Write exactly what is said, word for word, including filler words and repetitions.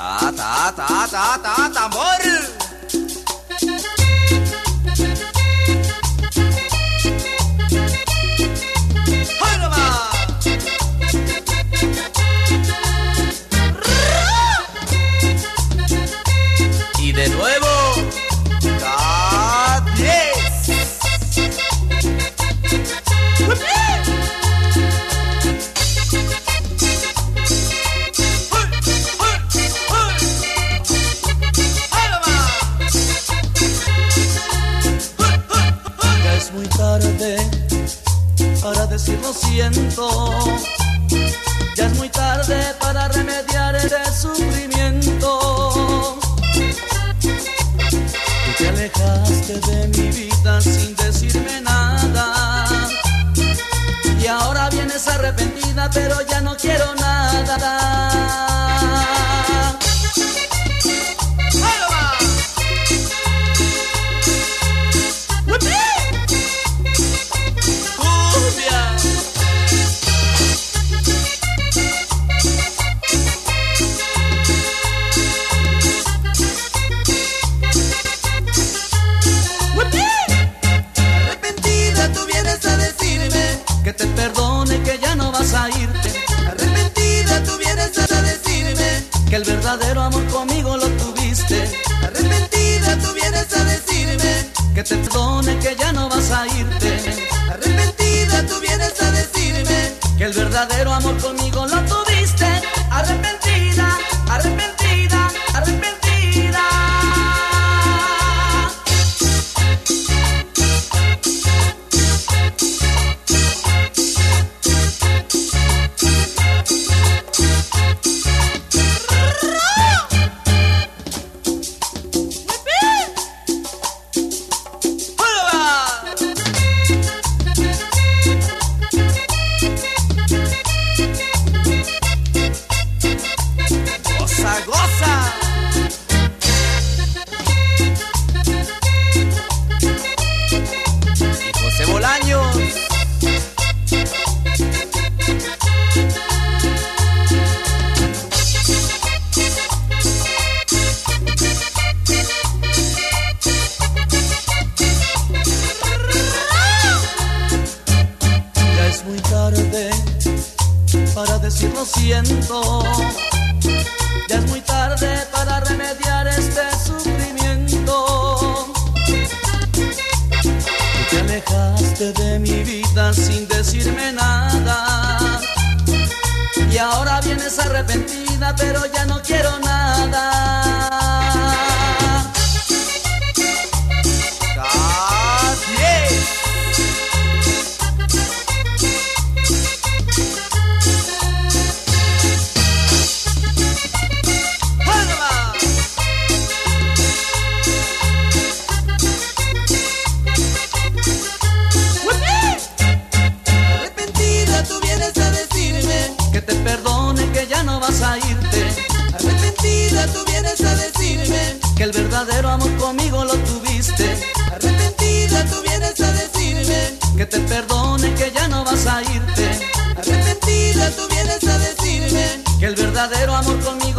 Ta, ta, ta, ta, ta, tambor. Y de nuevo, K diez. Ya es muy tarde para decir lo siento. Ya es muy tarde para remediar el sufrimiento. Tú te alejaste de mi vida sin decirme nada. Y ahora vienes arrepentida, pero ya no quiero nada. Que te perdone, que ya no vas a irte. Arrepentida tú vienes a decirme que el verdadero amor conmigo lo tuviste. Arrepentida tú vienes a decirme que te perdone, que ya no vas a irte. Arrepentida tú vienes a decirme que el verdadero amor conmigo lo tuviste. Arrepentida, arrepentida, arrepentida. Para decir lo siento, ya es muy tarde para remediar este sufrimiento. Tú te alejaste de mi vida sin decirme nada. Y ahora vienes arrepentida, pero ya no quiero nada. Que te perdone, que ya no vas a irte. Arrepentida tú vienes a decirme que el verdadero amor conmigo lo tuviste. Arrepentida tú vienes a decirme que te perdone, que ya no vas a irte. Arrepentida tú vienes a decirme que el verdadero amor conmigo